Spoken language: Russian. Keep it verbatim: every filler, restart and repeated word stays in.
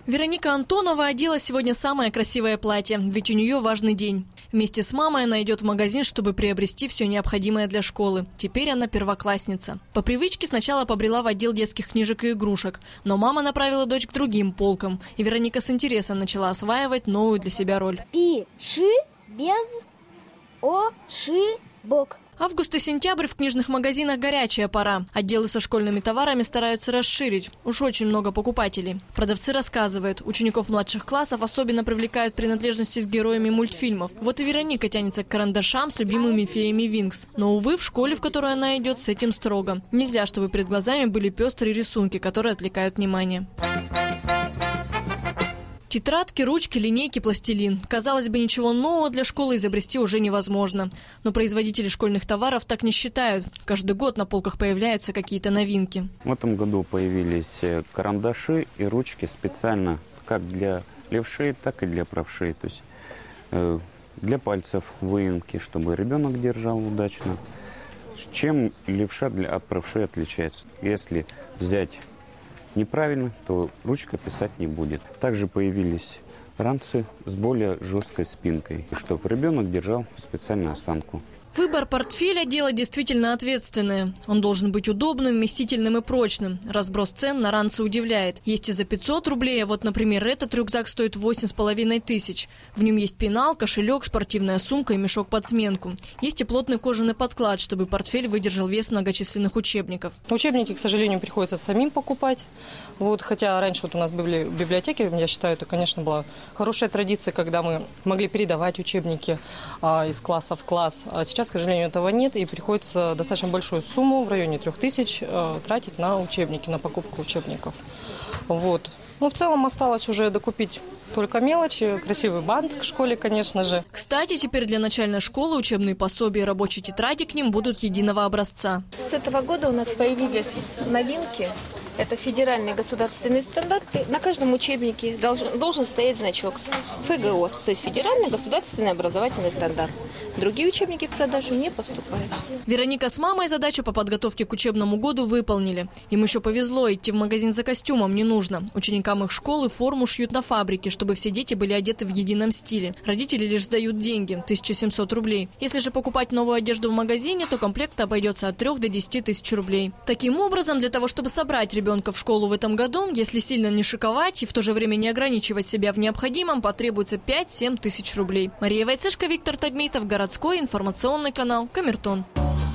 Вероника Антонова одела сегодня самое красивое платье, ведь у нее важный день. Вместе с мамой она идет в магазин, чтобы приобрести все необходимое для школы. Теперь она первоклассница. По привычке сначала побрела в отдел детских книжек и игрушек, но мама направила дочь к другим полкам, и Вероника с интересом начала осваивать новую для себя роль. Пиши без ошибок. Август и сентябрь в книжных магазинах горячая пора. Отделы со школьными товарами стараются расширить. Уж очень много покупателей. Продавцы рассказывают, учеников младших классов особенно привлекают принадлежности с героями мультфильмов. Вот и Вероника тянется к карандашам с любимыми феями Винкс. Но, увы, в школе, в которой она идет, с этим строго. Нельзя, чтобы перед глазами были пестрые рисунки, которые отвлекают внимание. Тетрадки, ручки, линейки, пластилин. Казалось бы, ничего нового для школы изобрести уже невозможно. Но производители школьных товаров так не считают. Каждый год на полках появляются какие-то новинки. В этом году появились карандаши и ручки специально как для левшей, так и для правшей. То есть э, для пальцев выемки, чтобы ребенок держал удачно. Чем левша для, от правшей отличается? Если взять неправильно, то ручка писать не будет. Также появились ранцы с более жесткой спинкой, чтобы ребенок держал специальную осанку. Выбор портфеля – дело действительно ответственное. Он должен быть удобным, вместительным и прочным. Разброс цен на ранцы удивляет. Есть и за пятьсот рублей, а вот, например, этот рюкзак стоит восемь с половиной тысяч. В нем есть пенал, кошелек, спортивная сумка и мешок под сменку. Есть и плотный кожаный подклад, чтобы портфель выдержал вес многочисленных учебников. Учебники, к сожалению, приходится самим покупать. Вот, хотя раньше вот у нас были в библиотеке, я считаю, это, конечно, была хорошая традиция, когда мы могли передавать учебники а, из класса в класс. А сейчас, к сожалению, этого нет, и приходится достаточно большую сумму, в районе трех тысяч, а, тратить на учебники, на покупку учебников. Вот. Ну, в целом осталось уже докупить только мелочи, красивый бант к школе, конечно же. Кстати, теперь для начальной школы учебные пособия и рабочие тетради к ним будут единого образца. С этого года у нас появились новинки. Это федеральные государственные стандарты. На каждом учебнике должен, должен стоять значок ФГОС, то есть федеральный государственный образовательный стандарт. Другие учебники в продажу не поступают. Вероника с мамой задачу по подготовке к учебному году выполнили. Им еще повезло, идти в магазин за костюмом не нужно. Ученикам их школы форму шьют на фабрике, чтобы все дети были одеты в едином стиле. Родители лишь сдают деньги – тысяча семьсот рублей. Если же покупать новую одежду в магазине, то комплект обойдется от трёх до десяти тысяч рублей. Таким образом, для того, чтобы собрать ребенка в школу в этом году, если сильно не шиковать и в то же время не ограничивать себя в необходимом, потребуется пять-семь тысяч рублей. Мария Войцешко, Виктор Тадмейтов, городской информационный канал «Камертон».